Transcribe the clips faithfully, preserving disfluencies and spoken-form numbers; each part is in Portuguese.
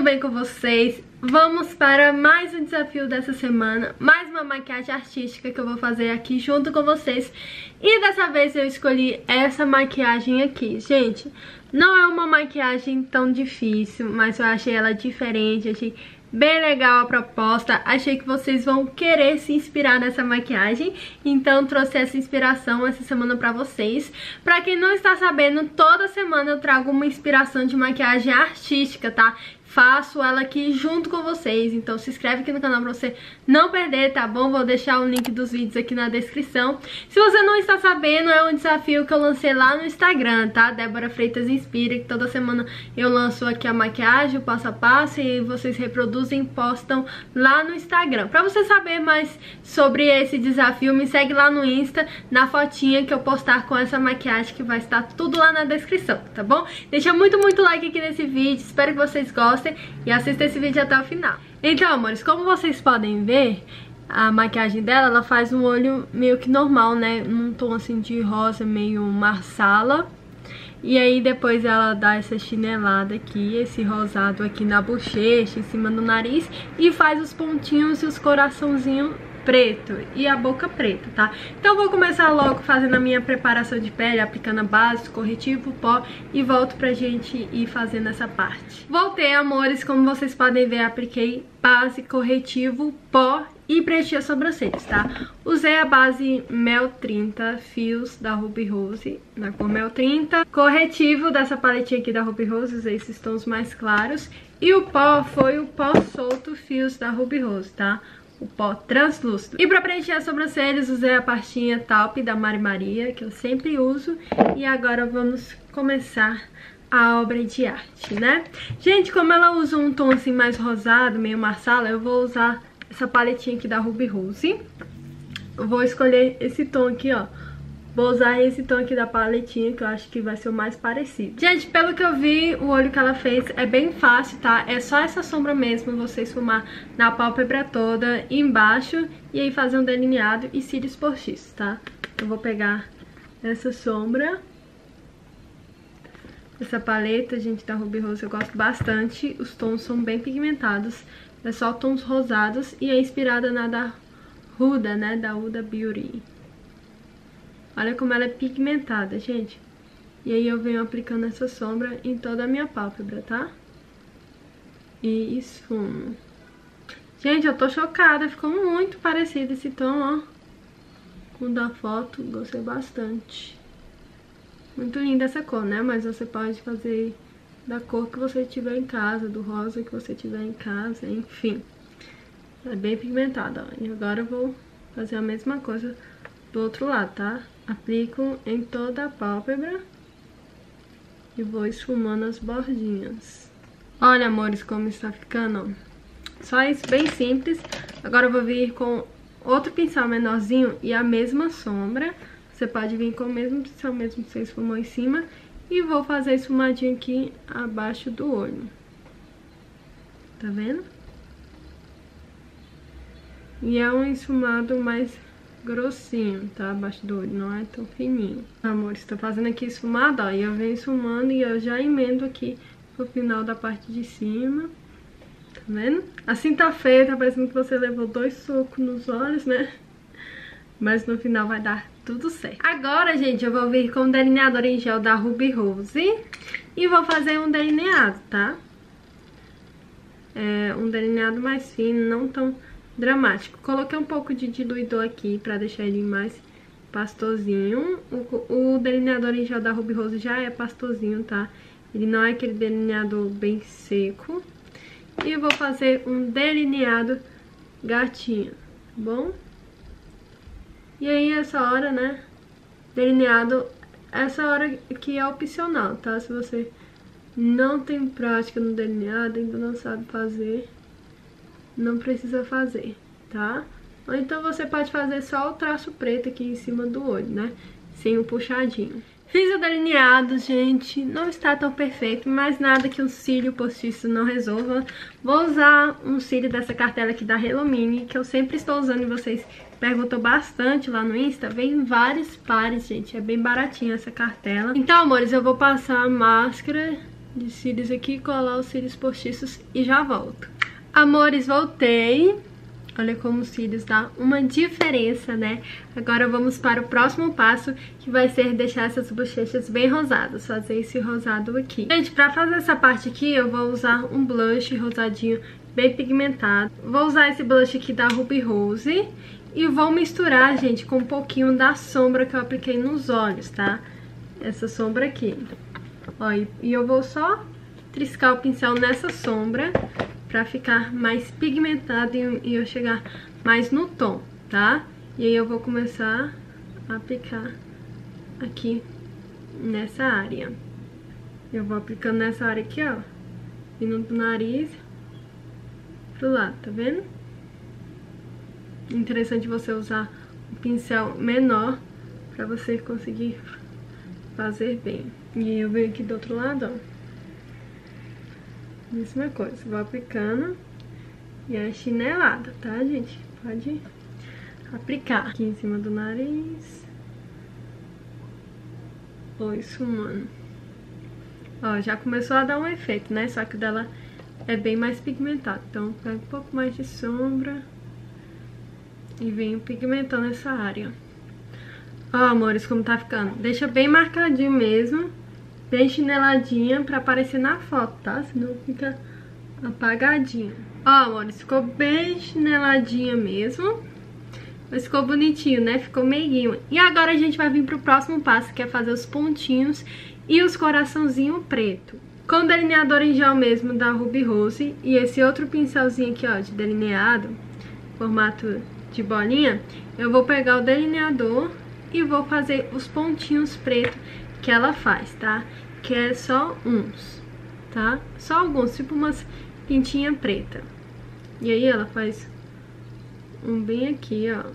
bem com vocês? Vamos para mais um desafio dessa semana, mais uma maquiagem artística que eu vou fazer aqui junto com vocês. E dessa vez eu escolhi essa maquiagem aqui. Gente, não é uma maquiagem tão difícil, mas eu achei ela diferente, achei bem legal a proposta. Achei que vocês vão querer se inspirar nessa maquiagem, então trouxe essa inspiração essa semana pra vocês. Pra quem não está sabendo, toda semana eu trago uma inspiração de maquiagem artística, tá? Faço ela aqui junto com vocês, então se inscreve aqui no canal pra você não perder, tá bom? Vou deixar o link dos vídeos aqui na descrição. Se você não está sabendo, é um desafio que eu lancei lá no Instagram, tá? Débora Freitas Inspira, que toda semana eu lanço aqui a maquiagem, o passo a passo, e vocês reproduzem e postam lá no Instagram. Pra você saber mais sobre esse desafio, me segue lá no Insta, na fotinha que eu postar com essa maquiagem, que vai estar tudo lá na descrição, tá bom? Deixa muito, muito like aqui nesse vídeo, espero que vocês gostem e assista esse vídeo até o final. Então, amores, como vocês podem ver, a maquiagem dela, ela faz um olho meio que normal, né? Num tom assim de rosa, meio marsala. E aí depois ela dá essa chinelada aqui, esse rosado aqui na bochecha, em cima do nariz, e faz os pontinhos e os coraçãozinhos preto e a boca preta, tá? Então eu vou começar logo fazendo a minha preparação de pele, aplicando a base, corretivo, pó, e volto pra gente ir fazendo essa parte. Voltei, amores, como vocês podem ver, apliquei base, corretivo, pó e preenchi as sobrancelhas, tá? Usei a base Mel trinta Fios da Ruby Rose, na cor Mel trinta. Corretivo dessa paletinha aqui da Ruby Rose, usei esses tons mais claros. E o pó foi o pó solto Fios da Ruby Rose, tá? O pó translúcido. E pra preencher as sobrancelhas, usei a pastinha Taupe da Mari Maria, que eu sempre uso. E agora vamos começar a obra de arte, né? Gente, como ela usa um tom assim mais rosado, meio marsala, eu vou usar essa paletinha aqui da Ruby Rose. Eu vou escolher esse tom aqui, ó. Vou usar esse tom aqui da paletinha, que eu acho que vai ser o mais parecido. Gente, pelo que eu vi, o olho que ela fez é bem fácil, tá? É só essa sombra mesmo, você esfumar na pálpebra toda, embaixo, e aí fazer um delineado e cílios postiços, tá? Eu vou pegar essa sombra, essa paleta, gente, da Ruby Rose, eu gosto bastante. Os tons são bem pigmentados, é só tons rosados, e é inspirada na da Huda, né? Da Huda Beauty. Olha como ela é pigmentada, gente. E aí eu venho aplicando essa sombra em toda a minha pálpebra, tá? E esfumo. Gente, eu tô chocada. Ficou muito parecido esse tom, ó, com o da foto. Gostei bastante. Muito linda essa cor, né? Mas você pode fazer da cor que você tiver em casa, do rosa que você tiver em casa, enfim. É bem pigmentada, ó. E agora eu vou fazer a mesma coisa do outro lado, tá? Aplico em toda a pálpebra e vou esfumando as bordinhas. Olha, amores, como está ficando, ó. Só isso, bem simples. Agora eu vou vir com outro pincel menorzinho e a mesma sombra. Você pode vir com o mesmo pincel mesmo que você esfumou em cima. E vou fazer esfumadinho aqui abaixo do olho. Tá vendo? E é um esfumado mais grossinho, tá? Abaixo do olho, não é tão fininho. Amor, estou fazendo aqui esfumado, ó, e eu venho esfumando e eu já emendo aqui pro final da parte de cima. Tá vendo? Assim tá feio, tá parecendo que você levou dois socos nos olhos, né? Mas no final vai dar tudo certo. Agora, gente, eu vou vir com o delineador em gel da Ruby Rose e vou fazer um delineado, tá? É um delineado mais fino, não tão dramático. Coloquei um pouco de diluidor aqui pra deixar ele mais pastosinho. O, o delineador em gel da Ruby Rose já é pastosinho, tá? Ele não é aquele delineador bem seco. E eu vou fazer um delineado gatinho, tá bom? E aí essa hora, né, delineado, essa hora que é opcional, tá? Se você não tem prática no delineado, ainda não sabe fazer, não precisa fazer, tá? Ou então você pode fazer só o traço preto aqui em cima do olho, né? Sem o puxadinho. Fiz o delineado, gente. Não está tão perfeito, mas nada que um cílio postiço não resolva. Vou usar um cílio dessa cartela aqui da Hello Mini, que eu sempre estou usando e vocês perguntam bastante lá no Insta. Vem em vários pares, gente. É bem baratinha essa cartela. Então, amores, eu vou passar a máscara de cílios aqui, colar os cílios postiços e já volto. Amores, voltei. Olha como os cílios dá uma diferença, né? Agora vamos para o próximo passo, que vai ser deixar essas bochechas bem rosadas. Fazer esse rosado aqui. Gente, pra fazer essa parte aqui, eu vou usar um blush rosadinho bem pigmentado. Vou usar esse blush aqui da Ruby Rose. E vou misturar, gente, com um pouquinho da sombra que eu apliquei nos olhos, tá? Essa sombra aqui. Ó, e eu vou só triscar o pincel nessa sombra pra ficar mais pigmentado e eu chegar mais no tom, tá? E aí eu vou começar a aplicar aqui nessa área. Eu vou aplicando nessa área aqui, ó, indo do nariz pro lado, tá vendo? Interessante você usar um pincel menor pra você conseguir fazer bem. E aí eu venho aqui do outro lado, ó. Mesma coisa, vou aplicando. E é chinelada, tá, gente? Pode aplicar aqui em cima do nariz. Vou esfumando. Ó, já começou a dar um efeito, né? Só que o dela é bem mais pigmentado. Então, pega um pouco mais de sombra e venho pigmentando essa área. Ó, amores, como tá ficando. Deixa bem marcadinho mesmo. Bem chineladinha pra aparecer na foto, tá? Senão fica apagadinho. Ó, amores, ficou bem chineladinha mesmo. Mas ficou bonitinho, né? Ficou meiguinho. E agora a gente vai vir pro próximo passo, que é fazer os pontinhos e os coraçãozinho preto. Com o delineador em gel mesmo da Ruby Rose e esse outro pincelzinho aqui, ó, de delineado, formato de bolinha, eu vou pegar o delineador e vou fazer os pontinhos pretos que ela faz, tá? Que é só uns, tá? Só alguns, tipo umas pintinhas preta. E aí ela faz um bem aqui, ó.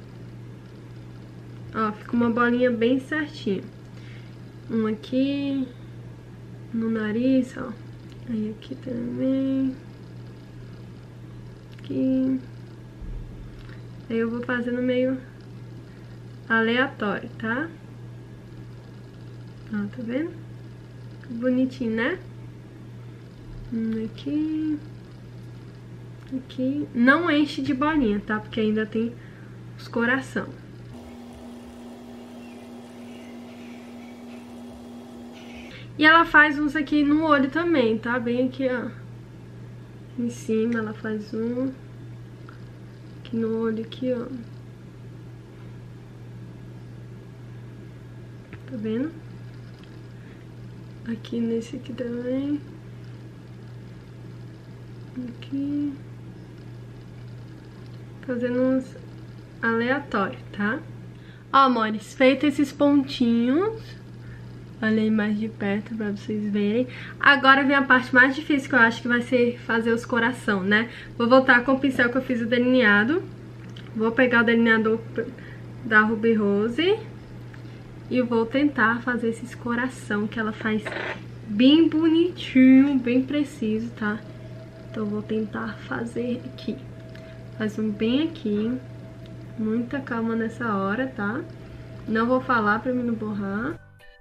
Ó, fica uma bolinha bem certinha. Um aqui no nariz, ó. Aí aqui também. Aqui. Aí eu vou fazendo meio aleatório, tá? Ó, tá vendo? Bonitinho, né? Um aqui. Aqui. Não enche de bolinha, tá? Porque ainda tem os coração. E ela faz uns aqui no olho também, tá? Bem aqui, ó. Em cima ela faz um. Aqui no olho, aqui, ó. Tá vendo? Aqui nesse aqui também. Aqui. Fazendo uns aleatórios, tá? Ó, amores, feito esses pontinhos. Olha aí mais de perto pra vocês verem. Agora vem a parte mais difícil que eu acho que vai ser fazer os coração, né? Vou voltar com o pincel que eu fiz o delineado. Vou pegar o delineador da Ruby Rose. E vou tentar fazer esses coração que ela faz bem bonitinho, bem preciso, tá? Então vou tentar fazer aqui. Faz um bem aqui. Muita calma nessa hora, tá? Não vou falar pra mim não borrar.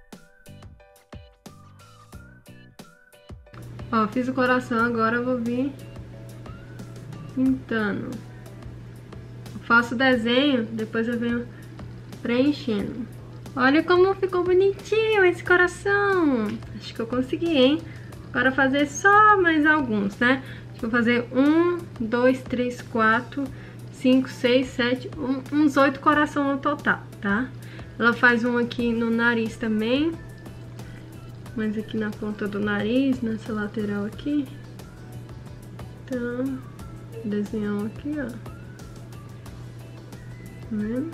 Ó, fiz o coração, agora eu vou vir pintando. Eu faço o desenho, depois eu venho preenchendo. Olha como ficou bonitinho esse coração. Acho que eu consegui, hein? Agora fazer só mais alguns, né? Vou fazer um, dois, três, quatro, cinco, seis, sete, um, uns oito coração no total, tá? Ela faz um aqui no nariz também. Mais aqui na ponta do nariz, nessa lateral aqui. Então, desenhar um aqui, ó. Tá vendo?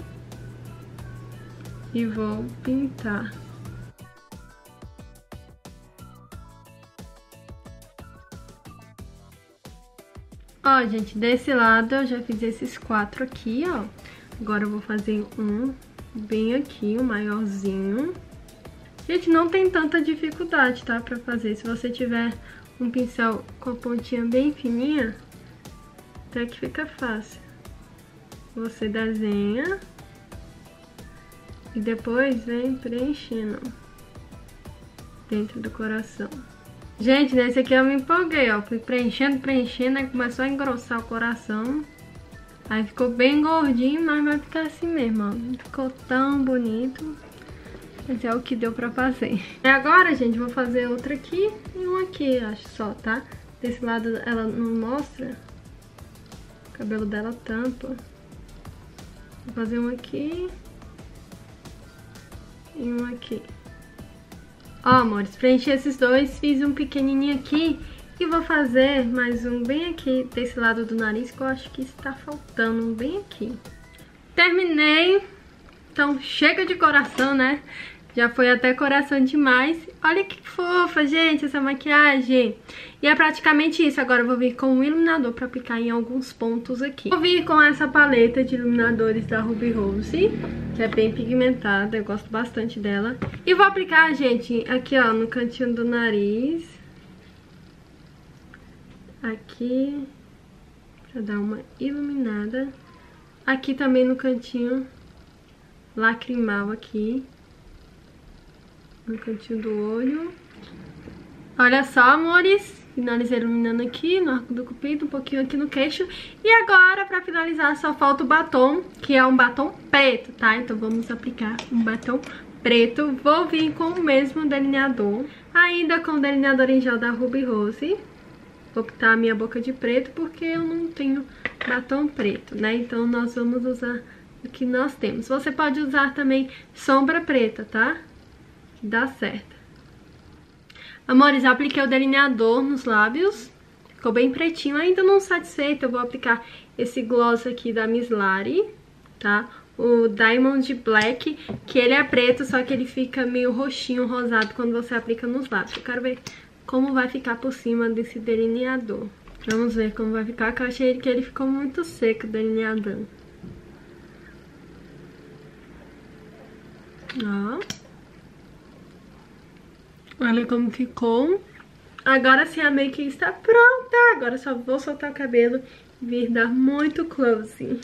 E vou pintar. Ó, gente, desse lado eu já fiz esses quatro aqui, ó. Agora eu vou fazer um bem aqui, um maiorzinho. Gente, não tem tanta dificuldade, tá, pra fazer. Se você tiver um pincel com a pontinha bem fininha, até que fica fácil. Você desenha e depois vem preenchendo dentro do coração. Gente, nesse aqui eu me empolguei, ó. Fui preenchendo, preenchendo, aí começou a engrossar o coração. Aí ficou bem gordinho, mas vai ficar assim mesmo, ó. Não ficou tão bonito. Mas é o que deu pra fazer. E agora, gente, vou fazer outra aqui e uma aqui, acho só, tá? Desse lado ela não mostra. O cabelo dela tampa. Vou fazer uma aqui. E uma aqui. Ó, amores, preenchi esses dois, fiz um pequenininho aqui e vou fazer mais um bem aqui desse lado do nariz, que eu acho que está faltando um bem aqui. Terminei, então chega de coração, né? Já foi até coração demais. Olha que fofa, gente, essa maquiagem. E é praticamente isso. Agora eu vou vir com um iluminador pra aplicar em alguns pontos aqui. Vou vir com essa paleta de iluminadores da Ruby Rose, que é bem pigmentada, eu gosto bastante dela. E vou aplicar, gente, aqui, ó, no cantinho do nariz. Aqui, pra dar uma iluminada. Aqui também no cantinho lacrimal aqui. No cantinho do olho. Olha só, amores. Finalizei iluminando aqui no arco do cupido, um pouquinho aqui no queixo. E agora, pra finalizar, só falta o batom, que é um batom preto, tá? Então vamos aplicar um batom preto. Vou vir com o mesmo delineador, ainda com o delineador em gel da Ruby Rose. Vou pintar a minha boca de preto, porque eu não tenho batom preto, né? Então nós vamos usar o que nós temos. Você pode usar também sombra preta, tá? Dá certo. Amores, eu apliquei o delineador nos lábios. Ficou bem pretinho. Ainda não satisfeita, eu vou aplicar esse gloss aqui da Miss Lari, tá? O Diamond Black, que ele é preto, só que ele fica meio roxinho, rosado quando você aplica nos lábios. Eu quero ver como vai ficar por cima desse delineador. Vamos ver como vai ficar, que eu achei que ele ficou muito seco, o delineador. Ó. Olha como ficou. Agora sim a make está pronta. Agora só vou soltar o cabelo e vir dar muito close.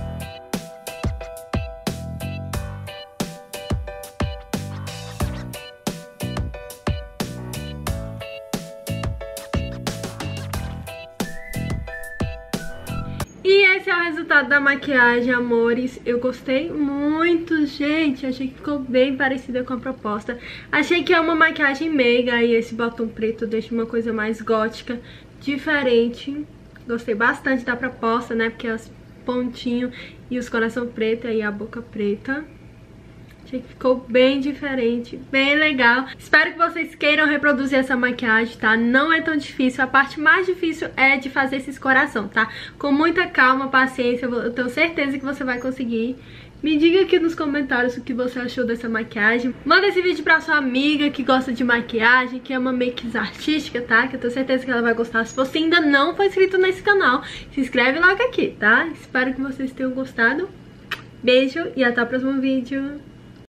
E esse é o resultado da maquiagem, amores. Eu gostei muito, gente. Achei que ficou bem parecida com a proposta. Achei que é uma maquiagem meiga e esse batom preto deixa uma coisa mais gótica, diferente. Gostei bastante da proposta, né? Porque as pontinhos e os coração preto e a boca preta. Achei que ficou bem diferente, bem legal. Espero que vocês queiram reproduzir essa maquiagem, tá? Não é tão difícil. A parte mais difícil é de fazer esses coração, tá? Com muita calma, paciência, eu tenho certeza que você vai conseguir. Me diga aqui nos comentários o que você achou dessa maquiagem. Manda esse vídeo pra sua amiga que gosta de maquiagem, que ama makes artística, tá? Que eu tenho certeza que ela vai gostar. Se você ainda não for inscrito nesse canal, se inscreve logo aqui, tá? Espero que vocês tenham gostado. Beijo e até o próximo vídeo.